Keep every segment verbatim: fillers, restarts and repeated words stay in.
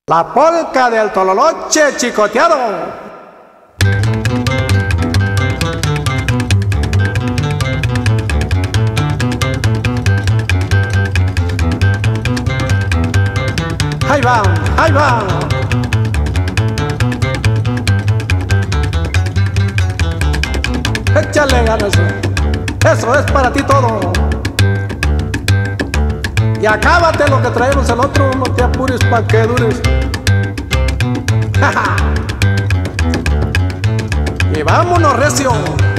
La polca del Tololoche chicoteado. Ahí va, ahí va. Échale ganas. Eso es para ti todo. Y acábate lo que traemos el otro, no te apures pa' que dures. Y vámonos recio.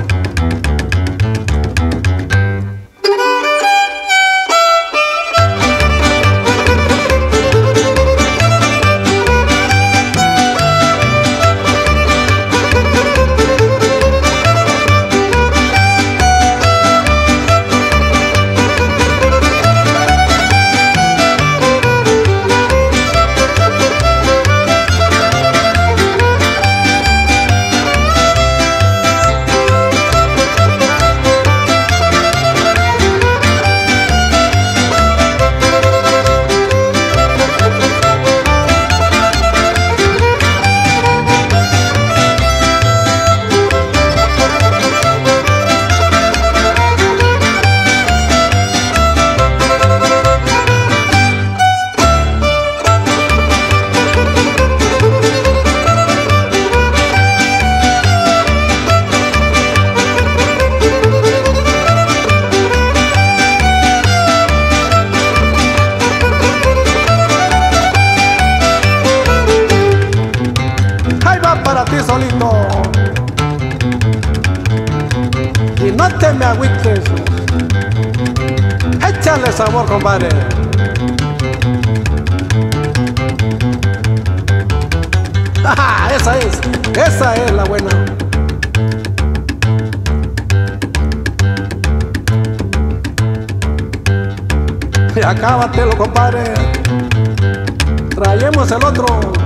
Para ti solito. Y no te me agüites. Échale sabor, compadre. ¡Ah! Esa es, esa es la buena. Y acábatelo, compadre. Traemos el otro.